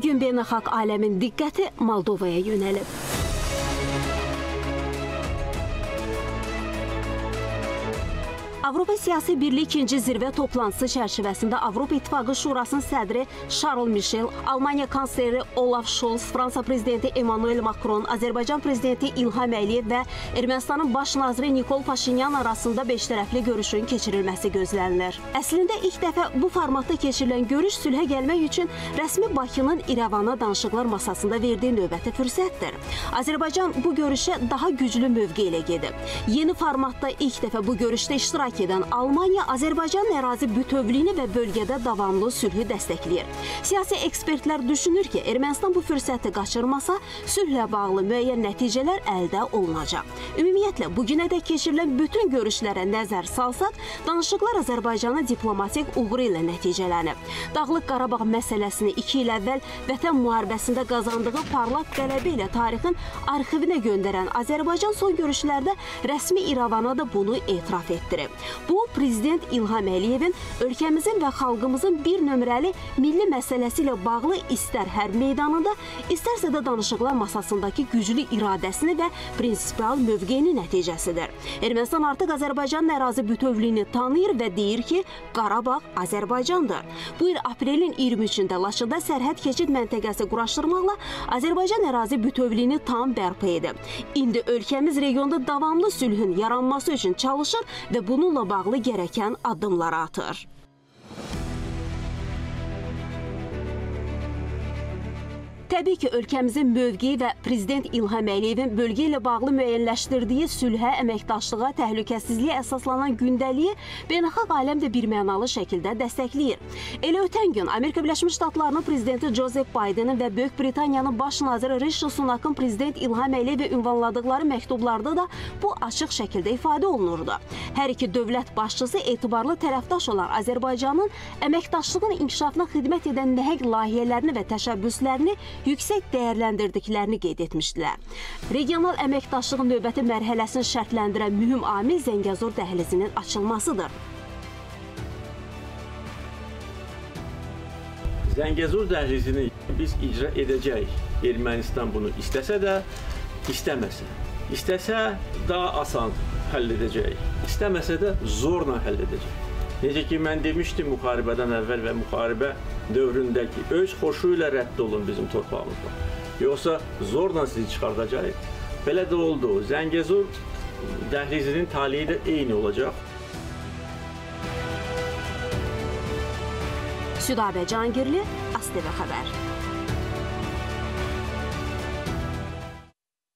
Bugün beynəlxalq aləmin diqqəti Moldovaya yönəlib. Avropa Siyasi Birlik 2-ci zirvə toplantısı çərçivəsində Avropa İttifaqı Şurasının sədri Charles Michel, Almaniya kansleri Olaf Scholz, Fransa prezidenti Emmanuel Macron, Azərbaycan prezidenti İlham Əliyev və Ermənistanın baş naziri Nikol Paşinyan arasında beştərəfli görüşün keçirilməsi gözlənilir. Əslində ilk dəfə bu formatda keçirilən görüş sülhə gəlmək üçün rəsmi Bakının İrəvana danışıqlar masasında verdiyi növbəti fürsətdir. Azərbaycan bu görüşə daha güclü mövqe ilə gedib. Yeni formatda ilk dəfə bu görüşdə iştirak edən Almaniya Azərbaycanın ərazi bütövlüyünü və bölgədə davamlı sülhü dəstəkləyir. Siyasi ekspertlər düşünür ki, Ermənistan bu fürsəti qaçırmasa, sülhlə bağlı müəyyən nəticələr əldə olunacaq. Ümumiyyətlə, bugünədək keçirilən bütün görüşlərə nəzər salsaq, danışıqlar Azərbaycanın diplomatik uğuru ilə nəticələnib. Dağlıq Qarabağ məsələsini 2 il əvvəl Vətən müharibəsində qazandığı parlaq qələbə ilə tarixin arxivinə göndərən Azərbaycan son görüşlərdə rəsmi İrəvana da bunu etiraf etdirib. Bu, Prezident İlham Əliyevin ölkəmizin və xalqımızın bir nömrəli milli məsələsi ilə bağlı istər hərb meydanında, istərsə də danışıqlar masasındakı güclü iradəsini və prinsipial mövqeyinin nəticəsidir. Ermənistan artıq Azərbaycanın ərazi bütövlüyünü tanıyır və deyir ki, Qarabağ Azərbaycandır. Bu il aprelin 23-də Laçında sərhəd keçid məntəqəsi quraşdırmaqla Azərbaycan ərazi bütövlüyünü tam bərpa edib. İndi ölkəmiz regionda davamlı sülhün yaranması üçün çalışır və bununla bağlı gerəkən addımları atır. Təbii ki, ölkəmizin mövqeyi və Prezident İlham Əliyevin bölgə ilə bağlı müəyyənləşdirdiyi sülhə, əməkdaşlığa, təhlükəsizliyə əsaslanan gündəliyi beynəlxalq aləm də birmənalı şəkildə dəstəkləyir. Elə ötən gün Amerika Birləşmiş Ştatlarının prezidenti Joseph Bidenin və Böyük Britaniyanın baş naziri Rishi Sunak'ın Prezident İlham Əliyevə ünvanladıqları məktublarda da bu açıq şəkildə ifadə olunurdu. Hər iki dövlət başçısı etibarlı tərəfdaş olan Azərbaycanın əməkdaşlığın inkişafına xidmət edən nəhəng layihələrini və təşəbbüslərini yüksək dəyərləndirdiklərini qeyd etmişdilər. Regional əməkdaşlığın növbəti mərhələsini şərtləndirən mühüm amil Zəngəzur dəhlizinin açılmasıdır. Zəngəzur dəhlizini biz icra edəcəyik. Ermənistan bunu istəsə də, istəməsə. İstəsə daha asan həll edəcəyik. İstəməsə də zorla həll edəcəyik. Necə ki, mən demişdim müharibədən əvvəl və müharibə dövründə ki, öz xoşu ilə rədd olun bizim torpağımızdan. Yoxsa zorla sizi çıxardacaq. Belə də oldu. Zəngəzur dəhlizinin taliyi də eyni olacaq. Südabə Cangirli, ASTV Xəbər.